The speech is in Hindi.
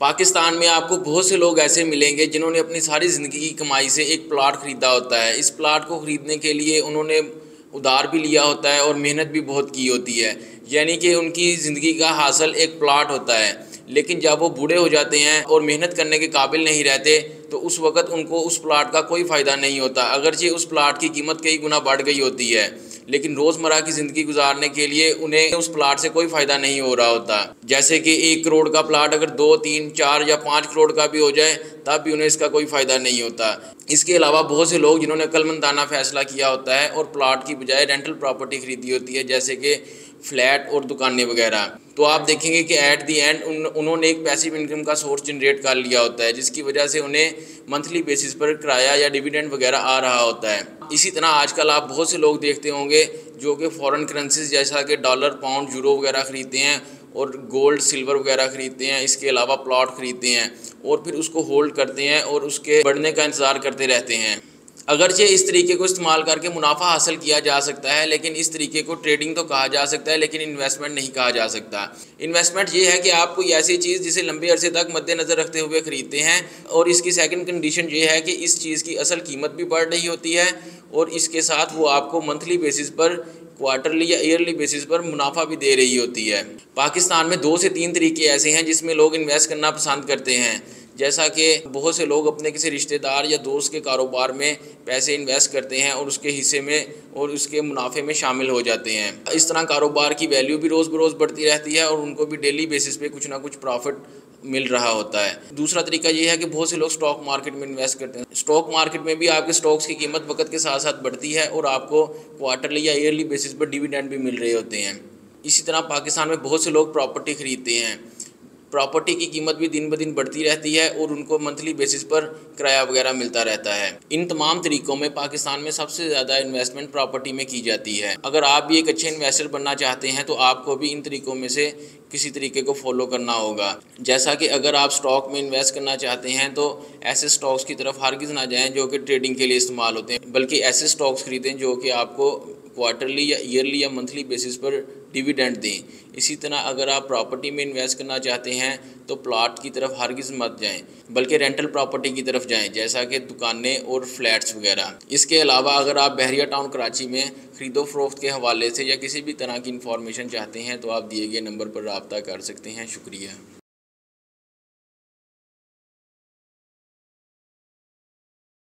पाकिस्तान में आपको बहुत से लोग ऐसे मिलेंगे जिन्होंने अपनी सारी ज़िंदगी की कमाई से एक प्लाट ख़रीदा होता है। इस प्लाट को ख़रीदने के लिए उन्होंने उधार भी लिया होता है और मेहनत भी बहुत की होती है, यानी कि उनकी ज़िंदगी का हासिल एक प्लाट होता है। लेकिन जब वो बूढ़े हो जाते हैं और मेहनत करने के काबिल नहीं रहते तो उस वक़्त उनको उस प्लाट का कोई फ़ायदा नहीं होता, अगरचे उस प्लाट की कीमत कई गुना बढ़ गई होती है। लेकिन रोज़मर्रा की ज़िंदगी गुजारने के लिए उन्हें उस प्लाट से कोई फ़ायदा नहीं हो रहा होता। जैसे कि 1 करोड़ का प्लाट अगर 2, 3, 4 या 5 करोड़ का भी हो जाए तब भी उन्हें इसका कोई फ़ायदा नहीं होता। इसके अलावा बहुत से लोग जिन्होंने अक्लमंदाना फ़ैसला किया होता है और प्लाट की बजाय रेंटल प्रॉपर्टी ख़रीदी होती है, जैसे कि फ्लैट और दुकानें वगैरह, तो आप देखेंगे कि एट दी एंड उन्होंने एक पैसिव इनकम का सोर्स जनरेट कर लिया होता है, जिसकी वजह से उन्हें मंथली बेसिस पर किराया या डिविडेंड वगैरह आ रहा होता है। इसी तरह आजकल आप बहुत से लोग देखते होंगे जो कि फॉरेन करेंसीज जैसा कि डॉलर, पाउंड, यूरो वगैरह ख़रीदते हैं और गोल्ड, सिल्वर वगैरह ख़रीदते हैं। इसके अलावा प्लॉट ख़रीदते हैं और फिर उसको होल्ड करते हैं और उसके बढ़ने का इंतज़ार करते रहते हैं। अगरचे इस तरीके को इस्तेमाल करके मुनाफा हासिल किया जा सकता है, लेकिन इस तरीके को ट्रेडिंग तो कहा जा सकता है, लेकिन इन्वेस्टमेंट नहीं कहा जा सकता। इन्वेस्टमेंट ये है कि आप कोई ऐसी चीज़ जिसे लंबे अरसे तक मद्देनज़र रखते हुए ख़रीदते हैं, और इसकी सेकंड कंडीशन ये है कि इस चीज़ की असल कीमत भी बढ़ रही होती है और इसके साथ वो आपको मंथली बेसिस पर, क्वार्टरली या ईयरली बेसिस पर मुनाफा भी दे रही होती है। पाकिस्तान में 2 से 3 तरीके ऐसे हैं जिसमें लोग इन्वेस्ट करना पसंद करते हैं, जैसा कि बहुत से लोग अपने किसी रिश्तेदार या दोस्त के कारोबार में पैसे इन्वेस्ट करते हैं और उसके हिस्से में और उसके मुनाफे में शामिल हो जाते हैं। इस तरह कारोबार की वैल्यू भी रोज़ बरोज़ बढ़ती रहती है और उनको भी डेली बेसिस पे कुछ ना कुछ प्रॉफिट मिल रहा होता है। दूसरा तरीका ये है कि बहुत से लोग स्टॉक मार्केट में इन्वेस्ट करते हैं। स्टॉक मार्केट में भी आपके स्टॉक्स की कीमत वक्त के साथ साथ बढ़ती है और आपको क्वार्टरली या ईयरली बेसिस पर डिविडेंड भी मिल रहे होते हैं। इसी तरह पाकिस्तान में बहुत से लोग प्रॉपर्टी ख़रीदते हैं। प्रॉपर्टी की कीमत भी दिन ब दिन बढ़ती रहती है और उनको मंथली बेसिस पर किराया वगैरह मिलता रहता है। इन तमाम तरीक़ों में पाकिस्तान में सबसे ज़्यादा इन्वेस्टमेंट प्रॉपर्टी में की जाती है। अगर आप भी एक अच्छे इन्वेस्टर बनना चाहते हैं तो आपको भी इन तरीक़ों में से किसी तरीके को फॉलो करना होगा। जैसा कि अगर आप स्टॉक में इन्वेस्ट करना चाहते हैं तो ऐसे स्टॉक्स की तरफ हरगिज़ ना जाएं जो कि ट्रेडिंग के लिए इस्तेमाल होते हैं, बल्कि ऐसे स्टॉक्स खरीदें जो कि आपको क्वार्टरली या ईयरली या मंथली बेसिस पर डिविडेंड दें। इसी तरह अगर आप प्रॉपर्टी में इन्वेस्ट करना चाहते हैं तो प्लॉट की तरफ हरगिज़ मत जाएं, बल्कि रेंटल प्रॉपर्टी की तरफ जाएं, जैसा कि दुकानें और फ्लैट्स वगैरह। इसके अलावा अगर आप बहरिया टाउन कराची में ख़रीदो फरोख्त के हवाले से या किसी भी तरह की इंफॉर्मेशन चाहते हैं तो आप दिए गए नंबर पर रब्ता कर सकते हैं। शुक्रिया।